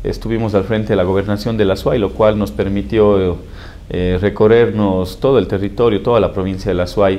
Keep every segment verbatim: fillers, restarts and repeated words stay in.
estuvimos al frente de la gobernación de la Azuay, lo cual nos permitió eh, recorrernos todo el territorio, toda la provincia de la Azuay.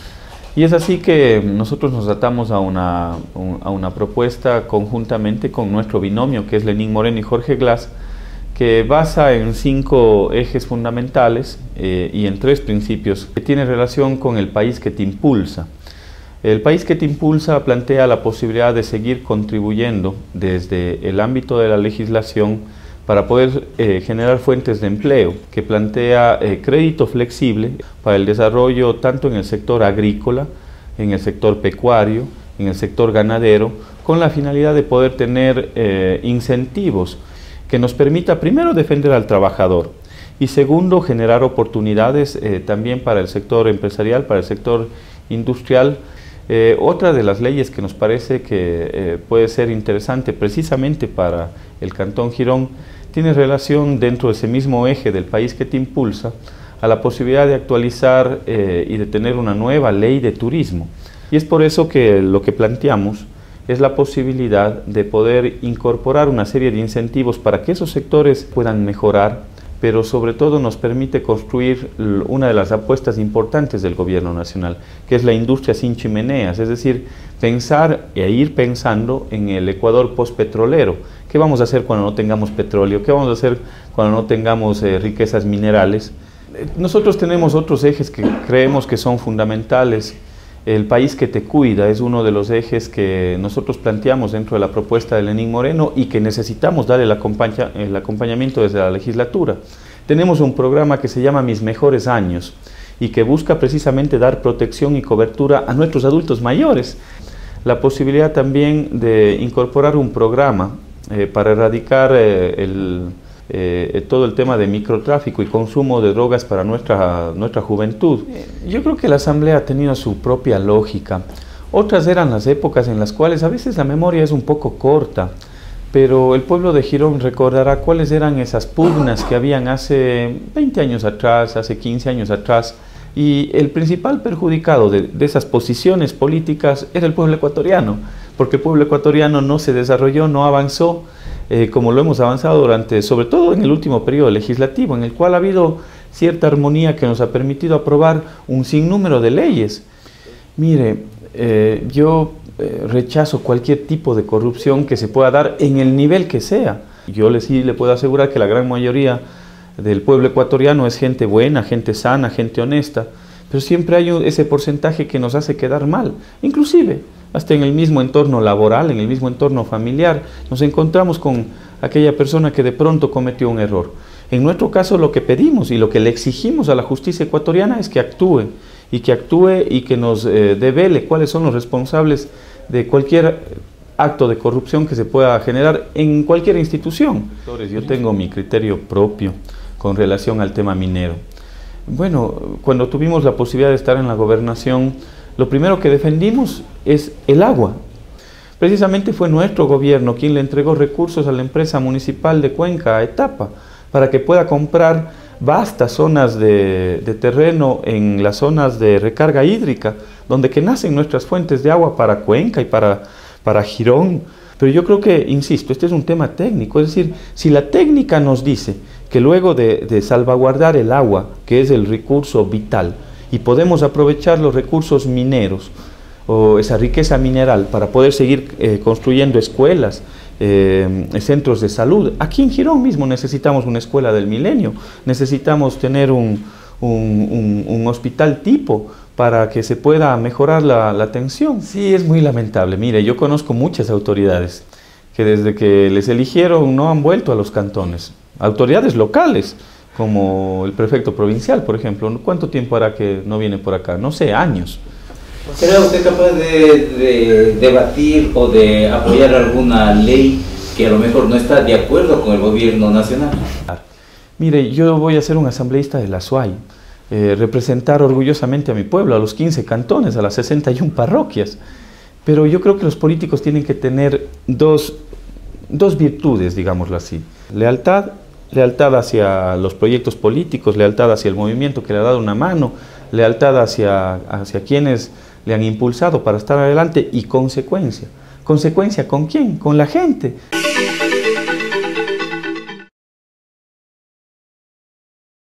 Y es así que nosotros nos atamos a una, a una propuesta conjuntamente con nuestro binomio, que es Lenín Moreno y Jorge Glass, que basa en cinco ejes fundamentales eh, y en tres principios que tienen relación con el país que te impulsa. El país que te impulsa plantea la posibilidad de seguir contribuyendo desde el ámbito de la legislación para poder eh, generar fuentes de empleo, que plantea eh, crédito flexible para el desarrollo tanto en el sector agrícola, en el sector pecuario, en el sector ganadero, con la finalidad de poder tener eh, incentivos que nos permita primero defender al trabajador y segundo generar oportunidades eh, también para el sector empresarial, para el sector industrial. Eh, otra de las leyes que nos parece que eh, puede ser interesante precisamente para el Cantón Girón tiene relación dentro de ese mismo eje del país que te impulsa a la posibilidad de actualizar eh, y de tener una nueva ley de turismo. Y es por eso que lo que planteamos es la posibilidad de poder incorporar una serie de incentivos para que esos sectores puedan mejorar, pero sobre todo nos permite construir una de las apuestas importantes del gobierno nacional, que es la industria sin chimeneas, es decir, pensar e ir pensando en el Ecuador postpetrolero. ¿Qué vamos a hacer cuando no tengamos petróleo? ¿Qué vamos a hacer cuando no tengamos eh, riquezas minerales? Nosotros tenemos otros ejes que creemos que son fundamentales. El país que te cuida es uno de los ejes que nosotros planteamos dentro de la propuesta de Lenín Moreno y que necesitamos dar el, acompaña, el acompañamiento desde la legislatura. Tenemos un programa que se llama Mis Mejores Años y que busca precisamente dar protección y cobertura a nuestros adultos mayores. La posibilidad también de incorporar un programa eh, para erradicar eh, el... Eh, todo el tema de microtráfico y consumo de drogas para nuestra, nuestra juventud. Yo creo que la Asamblea ha tenido su propia lógica. Otras eran las épocas en las cuales a veces la memoria es un poco corta, pero el pueblo de Girón recordará cuáles eran esas pugnas que habían hace veinte años atrás, hace quince años atrás, y el principal perjudicado de, de esas posiciones políticas era el pueblo ecuatoriano, porque el pueblo ecuatoriano no se desarrolló, no avanzó, Eh, como lo hemos avanzado durante, sobre todo en el último periodo legislativo, en el cual ha habido cierta armonía que nos ha permitido aprobar un sinnúmero de leyes. Mire, eh, yo eh, rechazo cualquier tipo de corrupción que se pueda dar en el nivel que sea. Yo le, sí le puedo asegurar que la gran mayoría del pueblo ecuatoriano es gente buena, gente sana, gente honesta, pero siempre hay ese porcentaje que nos hace quedar mal, inclusive hasta en el mismo entorno laboral, en el mismo entorno familiar, nos encontramos con aquella persona que de pronto cometió un error. En nuestro caso lo que pedimos y lo que le exigimos a la justicia ecuatoriana es que actúe, y que actúe y que nos eh, devele cuáles son los responsables de cualquier acto de corrupción que se pueda generar en cualquier institución. Yo tengo mi criterio propio con relación al tema minero. Bueno, cuando tuvimos la posibilidad de estar en la gobernación, lo primero que defendimos es el agua. Precisamente fue nuestro gobierno quien le entregó recursos a la empresa municipal de Cuenca, a Etapa, para que pueda comprar vastas zonas de, de terreno en las zonas de recarga hídrica, donde que nacen nuestras fuentes de agua para Cuenca y para, para Girón. Pero yo creo que, insisto, este es un tema técnico, es decir, si la técnica nos dice que luego de, de salvaguardar el agua, que es el recurso vital, y podemos aprovechar los recursos mineros o esa riqueza mineral para poder seguir eh, construyendo escuelas, eh, centros de salud. Aquí en Girón mismo necesitamos una escuela del milenio, necesitamos tener un, un, un, un hospital tipo para que se pueda mejorar la, la atención. Sí, es muy lamentable. Mire, yo conozco muchas autoridades que desde que les eligieron no han vuelto a los cantones, autoridades locales, como el prefecto provincial, por ejemplo. ¿Cuánto tiempo hará que no viene por acá? No sé, años. ¿Será usted capaz de, de debatir o de apoyar alguna ley que a lo mejor no está de acuerdo con el gobierno nacional? Mire, yo voy a ser un asambleísta de la Azuay, eh, representar orgullosamente a mi pueblo, a los quince cantones, a las sesenta y una parroquias, pero yo creo que los políticos tienen que tener dos, dos virtudes, digámoslo así: lealtad lealtad hacia los proyectos políticos, lealtad hacia el movimiento que le ha dado una mano, lealtad hacia, hacia quienes le han impulsado para estar adelante, y consecuencia. ¿Consecuencia con quién? Con la gente.